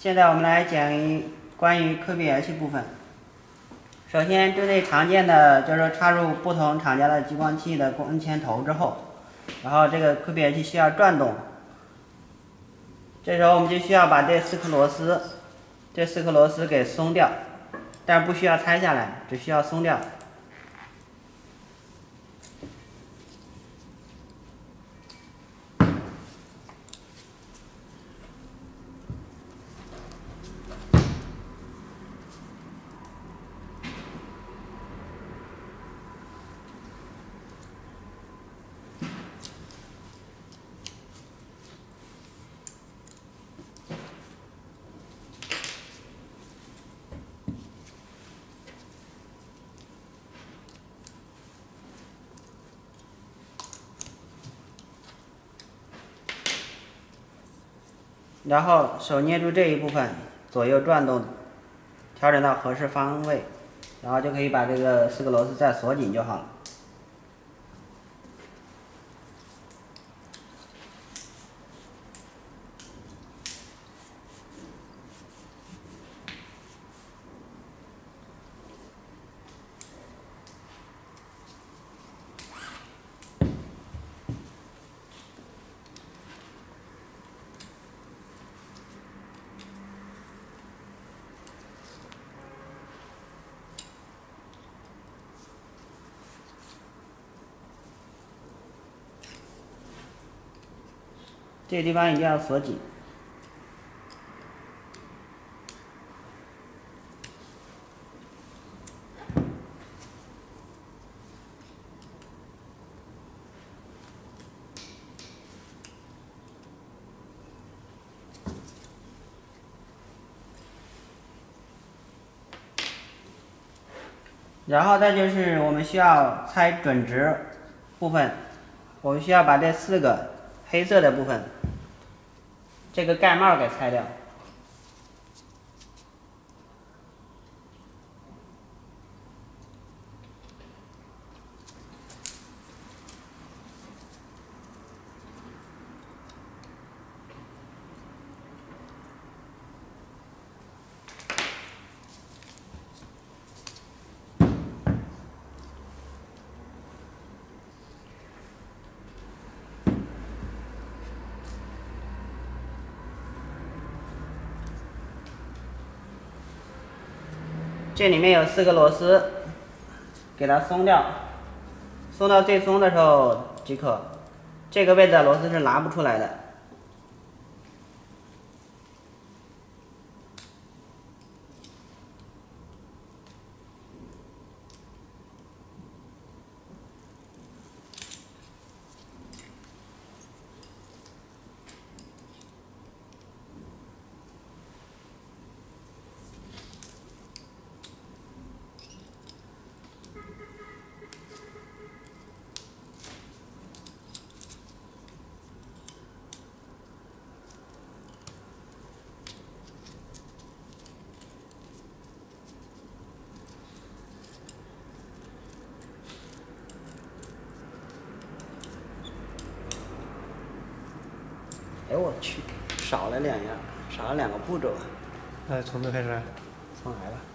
现在我们来讲关于可变压器部分。首先，针对常见的就是插入不同厂家的激光器的光纤头之后，然后这个可变压器需要转动，这时候我们就需要把这4颗螺丝给松掉，但是不需要拆下来，只需要松掉。然后手捏住这一部分，左右转动，调整到合适方位，然后就可以把这个4个螺丝再锁紧就好了。这个地方一定要锁紧。然后再就是我们需要拆准直部分，我们需要把这4个黑色的部分，这个盖帽给拆掉。这里面有4个螺丝，给它松掉，松到最松的时候即可。这个位置的螺丝是拿不出来的。哎我去，少了2样，少了2个步骤。 从头开始。 重来吧。